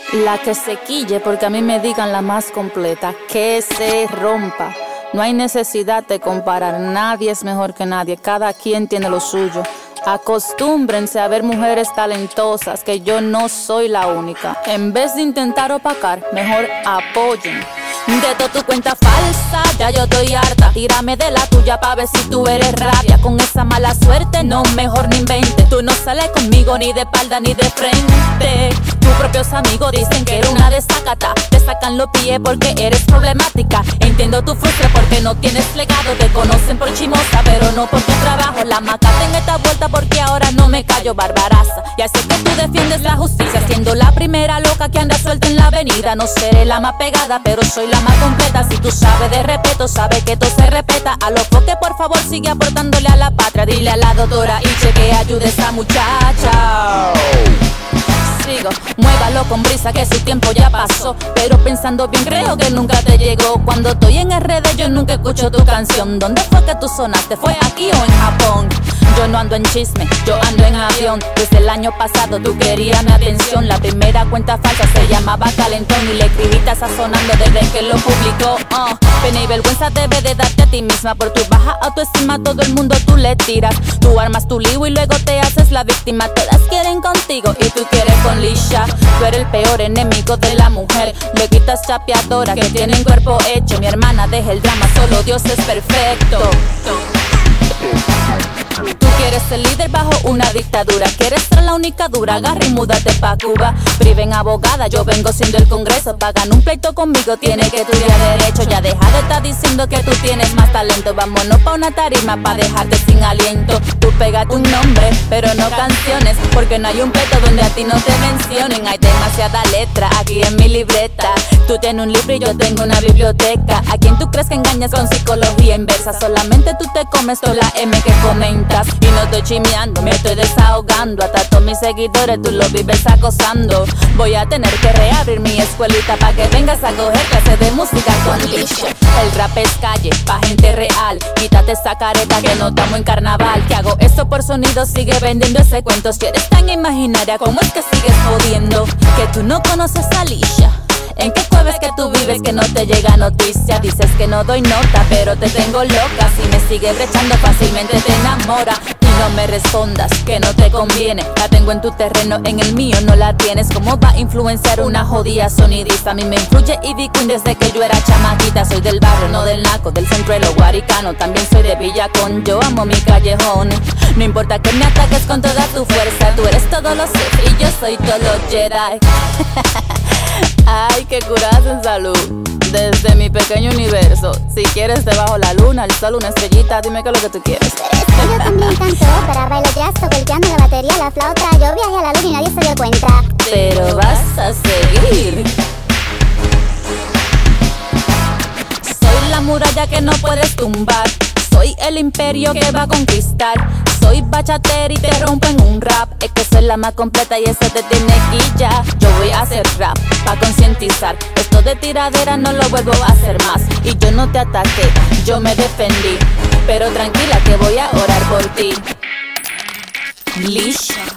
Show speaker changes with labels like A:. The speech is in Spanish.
A: La que se quille porque a mí me digan la más completa, que se rompa. No hay necesidad de comparar, nadie es mejor que nadie, cada quien tiene lo suyo. Acostúmbrense a ver mujeres talentosas, que yo no soy la única. En vez de intentar opacar, mejor apoyen. De toda tu cuenta falsa, ya yo estoy harta. Tírame de la tuya pa' ver si tú eres rabia. Con esa mala suerte, no, mejor ni invente. Tú no sales conmigo ni de espalda ni de frente. Tus propios amigos dicen que eres una desacata. Te sacan los pies porque eres problemática. Entiendo tu frustre porque no tienes legado. Te conocen por chimosa, pero no por tu trabajo. La macate en esta vuelta porque ahora no me callo, barbaraza. Ya sé que tú defiendes la justicia, siendo la primera loca que anda suelta en la avenida. No seré la más pegada, pero soy la más completa. Si tú sabes de respeto, sabes que todo se respeta. A los que por favor sigue aportándole a la patria. Dile a la doctora Iche que ayude a esa muchacha. Sigo, muévalo con brisa que su tiempo ya pasó. Pero pensando bien creo que nunca te llegó. Cuando estoy en RD yo nunca escucho tu canción. ¿Dónde fue que tú sonaste? ¿Fue aquí o en Japón? Yo no ando en chisme, yo ando en avión. Desde el año pasado tú querías mi atención. La primera cuenta falsa se llamaba Calentón y le escribiste sazonando desde que lo publicó. Pena y vergüenza debe de darte a ti misma. Por tu baja autoestima todo el mundo tú le tiras. Tú armas tu lío y luego te haces la víctima. Todas quieren contigo y tú quieres con Lisha. Tú eres el peor enemigo de la mujer. Le quitas chapeadoras que tienen cuerpo hecho. Mi hermana deja el drama, solo Dios es perfecto. Tú quieres ser líder bajo una dictadura. Quieres ser la única dura, agarra y múdate pa' Cuba. Priven abogada, yo vengo siendo el congreso. Pagan un pleito conmigo, tienes que estudiar derecho. Ya deja de estar diciendo que tú tienes más talento. Vámonos pa' una tarima pa' dejarte sin aliento. Tú pégate un nombre, pero no canciones, porque no hay un pleito donde a ti no te mencionen. Hay demasiada letra aquí en mi libreta. Tú tienes un libro y yo tengo una biblioteca. ¿A quién tú crees que engañas con psicología inversa? Solamente tú te comes toda la M que comentas. Y no estoy chimeando, me estoy desahogando. Hasta todos mis seguidores tú los vives acosando. Voy a tener que reabrir mi escuelita pa' que vengas a coger clases de música con Lisha. El rap es calle, pa' gente real. Quítate esa careta que no estamos en carnaval. Que hago esto por sonido, sigue vendiendo ese cuento. Si eres tan imaginaria, ¿cómo es que sigues jodiendo? Que tú no conoces a Lisha. ¿En qué jueves que tú vives que no te llega noticia? Dices que no doy nota, pero te tengo loca. Si me sigues brechando fácilmente te enamora. Y no me respondas, que no te conviene. La tengo en tu terreno, en el mío no la tienes. ¿Cómo va a influenciar una jodida sonidista? A mí me influye Ivy Queen desde que yo era chamaquita. Soy del barrio, no del naco, del centro de los guaricanos. También soy de Villacón, yo amo mi callejón. No importa que me ataques con toda tu fuerza. Tú eres todo lo Sith y yo soy todo lo Jedi. Ay, qué curazo en salud. Desde mi pequeño universo. Si quieres debajo la luna, el sol, una estrellita. Dime qué es lo que tú quieres.
B: Yo también canto ópera, bailo jazz, toco el piano, la batería, la flauta. Yo viajé a la luna y nadie se dio cuenta.
A: Pero vas a seguir. Soy la muralla que no puedes tumbar. Soy el imperio que va a conquistar. Soy bachatera y te rompo en un rap. Es que soy la más completa y eso te tiene quilla. Yo voy a hacer rap pa' concientizar. Esto de tiradera no lo vuelvo a hacer más. Y yo no te ataqué, yo me defendí. Pero tranquila que voy a orar por ti. Lisha.